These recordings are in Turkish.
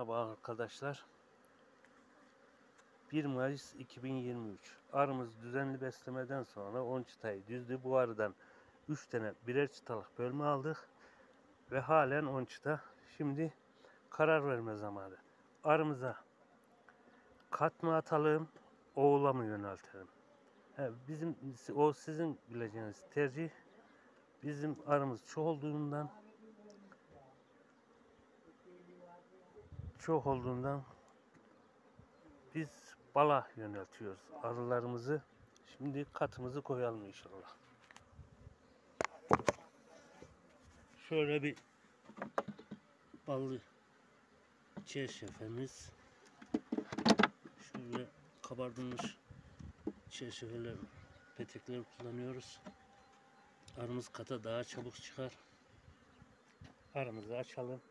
Merhaba arkadaşlar. 1 Mayıs 2023. Arımız düzenli beslemeden sonra 10 çıtayı düzdü. Bu arıdan 3 tane birer çıtalık bölme aldık. Ve halen 10 çıta. Şimdi karar verme zamanı. Arımıza kat mı atalım, oğula mı yöneltelim? O sizin bileceğiniz tercih. Bizim arımız çok olduğundan biz bala yöneltiyoruz arılarımızı. Şimdi katımızı koyalım inşallah. Şöyle bir ballı çerçevemiz. Şöyle kabardılmış çerçeveler, petekler kullanıyoruz. Arımız kata daha çabuk çıkar. Arımızı açalım.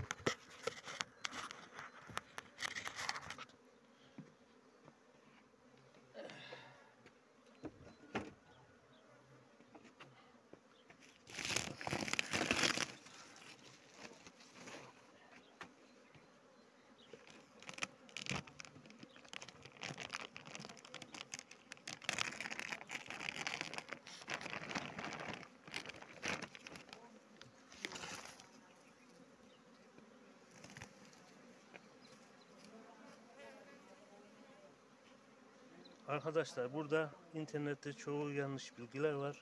Arkadaşlar burada internette çoğu yanlış bilgiler var.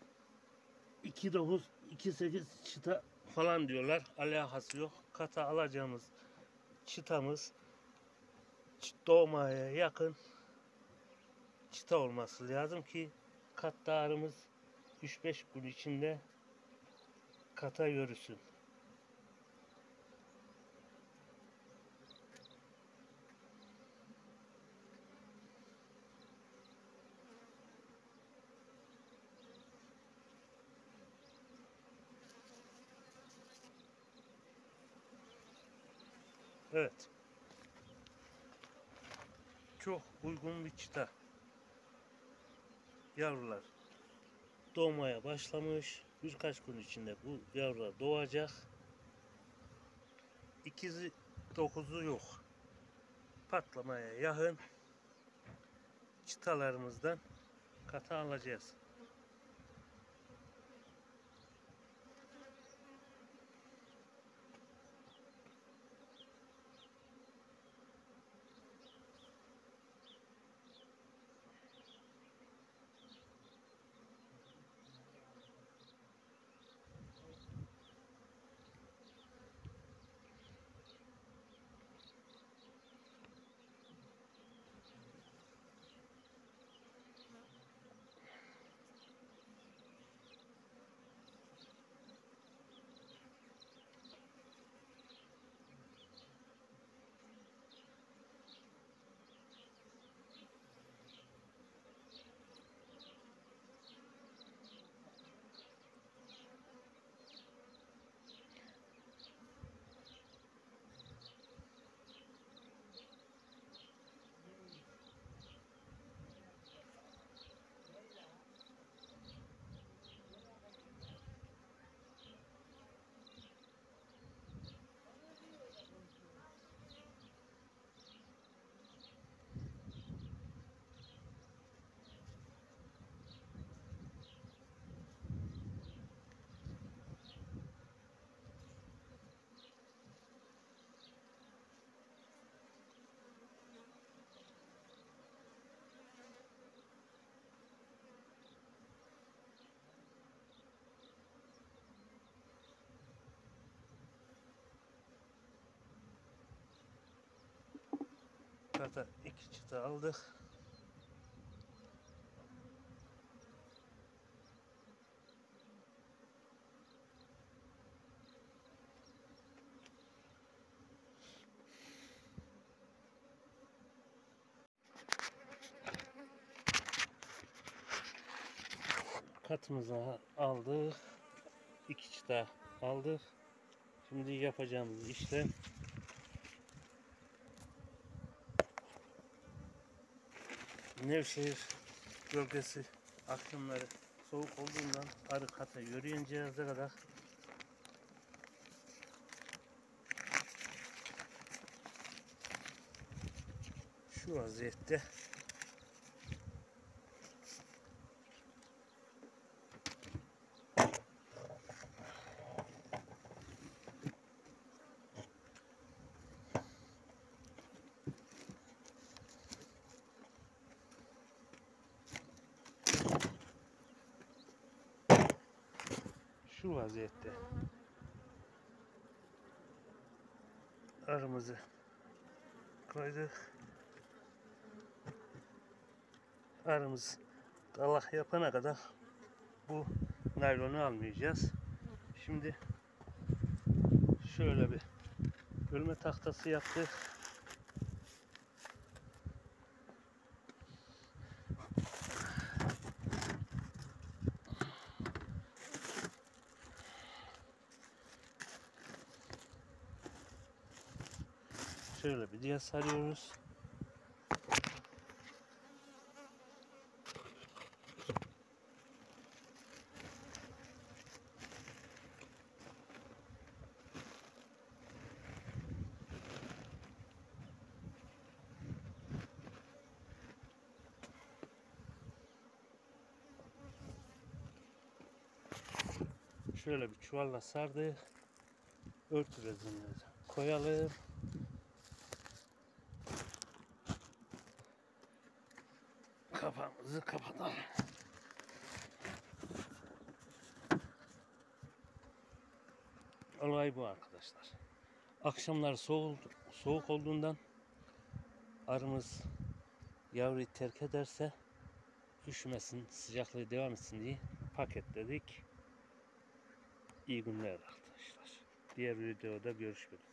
2.9, 2.8 çıta falan diyorlar. Alakası yok. Kata alacağımız çıtamız doğmaya yakın çıta olması lazım ki katta arımız 3-5 gün içinde kata yürüsün. Evet. Çok uygun bir çıta. Yavrular doğmaya başlamış. Birkaç gün içinde bu yavrular doğacak. İkizi 9'u yok. Patlamaya yakın çıtalarımızdan kata alacağız. Kata 2 çıta aldık. Katımızı aldık. 2 çıta aldık. Şimdi yapacağımız işlem Nevşehir bölgesi akşamları soğuk olduğundan arı kata yürüyeceğiz kadar Şu vaziyette arımızı koyduk. Arımız dalak yapana kadar bu naylonu almayacağız. Şimdi şöyle bir bölme tahtası yaptık. Şöyle bir diye sarıyoruz. Şöyle bir çuvalla sardık. Örtü bezenleri koyalım. Kapağımızı kapatalım. Olay bu arkadaşlar. Akşamlar soğuk olduğundan arımız yavruyu terk ederse üşümesin, sıcaklığı devam etsin diye paketledik. İyi günler arkadaşlar. Diğer videoda görüşmek üzere.